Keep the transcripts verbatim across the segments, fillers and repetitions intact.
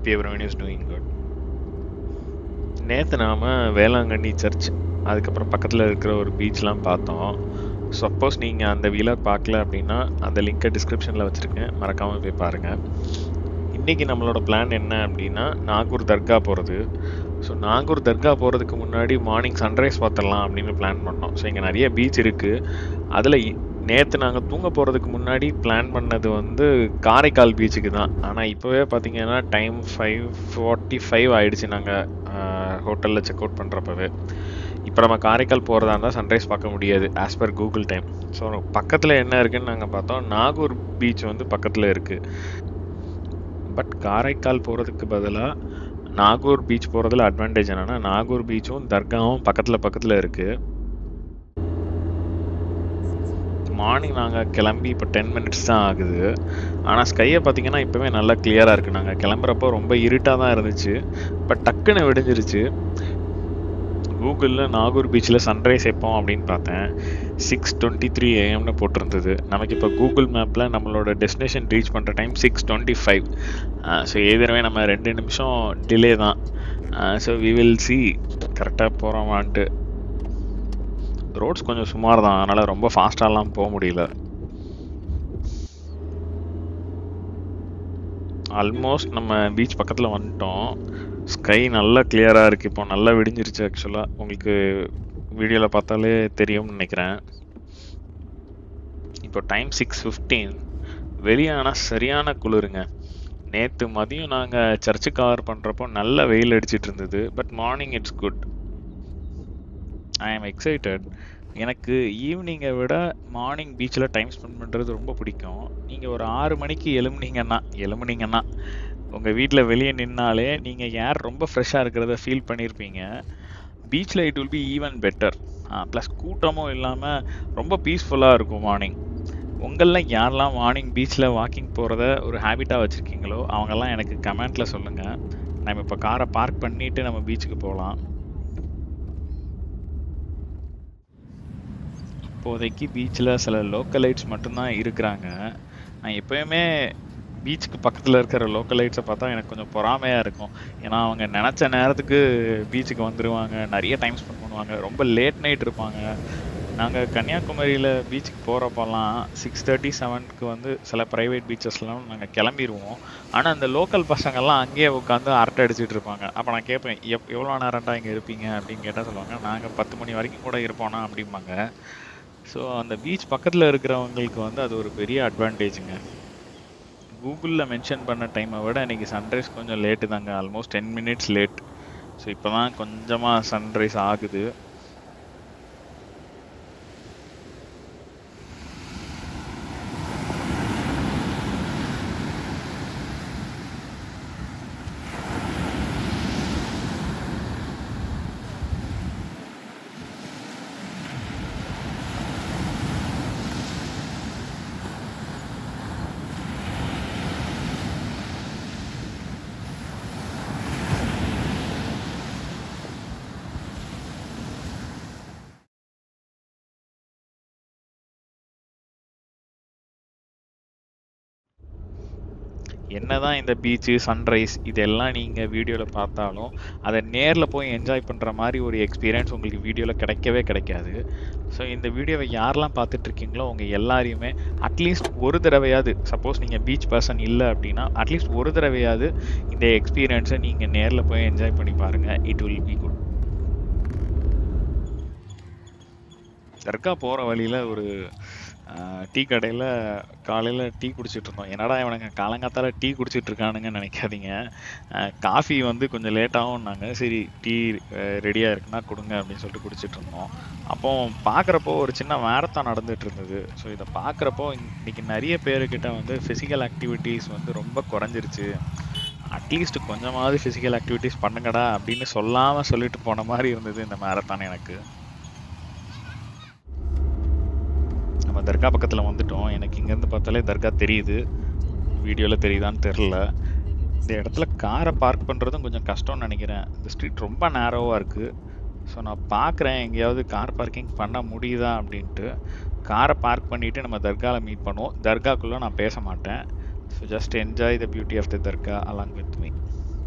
hope everyone is doing good. நேற்று நாம் Velankanni search அதுக்கப்புறம் பக்கத்தில் இருக்கிற ஒரு பீச்லாம் பார்த்தோம். சப்போஸ் நீங்கள் அந்த வீலாக் பார்க்கல அப்படின்னா அந்த லிங்கை டிஸ்கிரிப்ஷனில் வச்சுருக்கேன், மறக்காமல் போய் பாருங்கள். இன்றைக்கி நம்மளோட பிளான் என்ன அப்படின்னா நாகூர் தர்கா போகிறது. ஸோ நாகூர் தர்கா போகிறதுக்கு முன்னாடி மார்னிங் சன்ரைஸ் பார்த்துடலாம் அப்படின்னு பிளான் பண்ணோம். ஸோ இங்கே நிறைய பீச் இருக்குது. அதில் நேற்று நாங்கள் தூங்க போகிறதுக்கு முன்னாடி பிளான் பண்ணது வந்து காரைக்கால் பீச்சுக்கு தான். ஆனால் இப்போவே பார்த்தீங்கன்னா டைம் ஃபைவ் ஃபார்ட்டி ஃபைவ் ஆகிடுச்சு நாங்கள் ஹோட்டலில் செக் அவுட் பண்ணுறப்பவே. இப்போ நம்ம காரைக்கால் போகிறதா இருந்தால் சன்ரைஸ் பார்க்க முடியாது as per Google time. So பக்கத்தில் என்ன இருக்குதுன்னு நாங்கள் பார்த்தோம், நாகூர் பீச் வந்து பக்கத்தில் இருக்குது. பட் காரைக்கால் போகிறதுக்கு பதிலாக நாகூர் பீச் போகிறதுல அட்வான்டேஜ் என்னென்னா நாகூர் பீச்சும் தர்காவும் பக்கத்தில் பக்கத்தில் இருக்குது. மார்னிங் நாங்கள் கிளம்பி இப்போ டென் மினிட்ஸ் தான் ஆகுது. ஆனால் ஸ்கையை பார்த்தீங்கன்னா இப்போவே நல்லா கிளியராக இருக்குது. நாங்கள் கிளம்புறப்போ ரொம்ப இருட்டாக தான் இருந்துச்சு, பட் டக்குன்னு விடிஞ்சிருச்சு. கூகுளில் நாகூர் பீச்சில் சன்ரைஸ் எப்போம் அப்படின்னு பார்த்தேன், சிக்ஸ் டுவெண்ட்டி த்ரீ ஏஎம்னு போட்டிருந்தது. நமக்கு இப்போ கூகுள் மேப்பில் நம்மளோட டெஸ்டினேஷன் ரீச் பண்ணுற time six twenty five. So ஏற்கனவே நம்ம ரெண்டு நிமிஷம் டிலே தான். ஸோ வி வில் சி கரெக்டாக போகிறோமான்ட்டு. ரோட்ஸ் கொஞ்சம் சுமார் தான், அதனால் ரொம்ப ஃபாஸ்ட்டாலாம் போக முடியல. ஆல்மோஸ்ட் நம்ம பீச் பக்கத்தில் வந்துட்டோம். ஸ்கை நல்லா கிளியராக இருக்குது. இப்போ நல்லா விடிஞ்சிருச்சு. ஆக்சுவலாக உங்களுக்கு வீடியோவில் பார்த்தாலே தெரியும்னு நினைக்கிறேன். இப்போ டைம் சிக்ஸ் ஃபிஃப்டீன். வெளியே ஆனால் சரியான குளிருங்க. நேற்று மதியம் நாங்கள் சர்ச்சு கவர் பண்ணுறப்போ நல்ல வெயில் அடிச்சிட்டு இருந்தது. But morning it's good. I am excited. எனக்கு ஈவினிங்கை விட மார்னிங் பீச்சில் டைம் ஸ்பெண்ட் பண்ணுறது ரொம்ப பிடிக்கும். நீங்கள் ஒரு ஆறு மணிக்கு எழும்புனீங்கன்னா எழும்புனீங்கன்னா உங்கள் வீட்டில் வெளியே நின்னாலே நீங்கள் ஏர் ரொம்ப ஃப்ரெஷ்ஷாக இருக்கிறத ஃபீல் பண்ணியிருப்பீங்க. பீச்சில் it will be even better. Plus கூட்டமும் இல்லாமல் ரொம்ப பீஸ்ஃபுல்லாக இருக்கும் மார்னிங். உங்களில் யாரெல்லாம் மார்னிங் பீச்சில் வாக்கிங் போகிறத ஒரு ஹேபிட்டாக வச்சுருக்கீங்களோ அவங்கெல்லாம் எனக்கு கமெண்ட்டில் சொல்லுங்கள். நம்ம இப்போ காரை பார்க் பண்ணிவிட்டு நம்ம பீச்சுக்கு போகலாம். இப்போதைக்கு பீச்சில் சில லோக்கலைட்ஸ் மட்டும்தான் இருக்கிறாங்க. நான் எப்போயுமே பீச்சுக்கு பக்கத்தில் இருக்கிற லோக்கலைட்ஸை பார்த்தா எனக்கு கொஞ்சம் பொறாமையாக இருக்கும். ஏன்னா அவங்க நினச்ச நேரத்துக்கு பீச்சுக்கு வந்துடுவாங்க, நிறைய டைம் ஸ்பெண்ட் பண்ணுவாங்க, ரொம்ப லேட் நைட் இருப்பாங்க. நாங்கள் கன்னியாகுமரியில் பீச்சுக்கு போகிறப்பெல்லாம் சிக்ஸ் தேர்ட்டி செவனுக்கு வந்து சில ப்ரைவேட் பீச்சஸ்லாம் நாங்கள் கிளம்பிடுவோம். ஆனால் அந்த லோக்கல் பசங்கள்லாம் அங்கேயே உட்காந்து அரட்டை அடிச்சுட்டு இருப்பாங்க. அப்போ நான் கேட்பேன், எப் எவ்வளோ நேரம்டா இங்கே இருப்பீங்க அப்படின்னு கேட்டால் சொல்லுவாங்க, நாங்கள் பத்து மணி வரைக்கும் கூட இருப்போனா அப்படிம்பாங்க. ஸோ அந்த பீச் பக்கத்தில் இருக்கிறவங்களுக்கு வந்து அது ஒரு பெரிய அட்வான்டேஜுங்க. கூகுளில் மென்ஷன் பண்ண டைமை விட இன்றைக்கி சன்ரைஸ் கொஞ்சம் லேட்டு தாங்க, almost ten minutes late. So இப்போ தான் கொஞ்சமாக சன்ரைஸ் ஆகுது. என்னதான் இந்த பீச்சு சன்ரைஸ் இதெல்லாம் நீங்கள் வீடியோவில் பார்த்தாலும் அதை நேரில் போய் என்ஜாய் பண்ணுற மாதிரி ஒரு எக்ஸ்பீரியன்ஸ் உங்களுக்கு வீடியோவில் கிடைக்கவே கிடைக்காது. ஸோ இந்த வீடியோவை யாரெல்லாம் பார்த்துட்ருக்கீங்களோ உங்கள் எல்லாரையுமே அட்லீஸ்ட் ஒரு தடவையாவது, சப்போஸ் நீங்கள் பீச் பர்சன் இல்லை அப்படின்னா அட்லீஸ்ட் ஒரு தடவையாவது இந்த எக்ஸ்பீரியன்ஸை நீங்கள் நேரில் போய் என்ஜாய் பண்ணி பாருங்கள். It will be good. Dargah போகிற வழியில் ஒரு டீ கடையில் காலையில் டீ குடிச்சிட்டு இருந்தோம். என்னடா இவனுங்க காலங்காத்தால டீ குடிச்சிட்டு இருக்கானுங்கன்னு நினைக்காதீங்க. காஃபி வந்து கொஞ்சம் லேட்டாகும்னாங்க. சரி டீ ரெடியாக இருக்குன்னா கொடுங்க அப்படின்னு சொல்லிட்டு குடிச்சிட்டு இருந்தோம். அப்போ பார்க்குறப்போ ஒரு சின்ன மேரத்தான் நடந்துகிட்டு இருந்தது. ஸோ இதை பார்க்குறப்போ இன்றைக்கி நிறைய பேர்கிட்ட வந்து ஃபிசிக்கல் ஆக்டிவிட்டீஸ் வந்து ரொம்ப குறைஞ்சிருச்சு. அட்லீஸ்ட் கொஞ்சமாவது ஃபிசிக்கல் ஆக்டிவிட்டீஸ் பண்ணுங்கடா அப்படின்னு சொல்லாமல் சொல்லிட்டு போன மாதிரி இருந்தது இந்த மேரத்தான் எனக்கு. நம்ம தர்கா பக்கத்தில் வந்துட்டோம். எனக்கு இங்கேருந்து பார்த்தாலே தர்கா தெரியுது, வீடியோவில் தெரியுதான்னு தெரில. இந்த இடத்துல காரை பார்க் பண்ணுறதும் கொஞ்சம் கஷ்டம்னு நினைக்கிறேன். இந்த ஸ்ட்ரீட் ரொம்ப நேரோவாக இருக்குது. ஸோ நான் பார்க்குறேன் எங்கேயாவது கார் பார்க்கிங் பண்ண முடியுதா அப்படின்ட்டு. காரை பார்க் பண்ணிவிட்டு நம்ம தர்காவில் மீட் பண்ணுவோம். தர்காக்குள்ளே நான் பேச மாட்டேன். So just enjoy the beauty of the dargah along with me.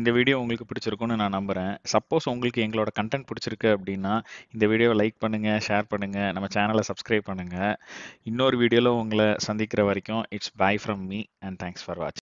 இந்த வீடியோ உங்களுக்கு பிடிச்சிருக்கும்னு நான் நம்புறேன். சப்போஸ் உங்களுக்கு எங்களோட கண்டென்ட் பிடிச்சிருக்கு அப்படின்னா இந்த வீடியோவை லைக் பண்ணுங்க, ஷேர் பண்ணுங்க, நம்ம சேனலை சப்ஸ்கிரைப் பண்ணுங்க. இன்னொரு வீடியோல உங்களை சந்திக்கிற வரைக்கும் it's bye from me and thanks for வாட்சிங்.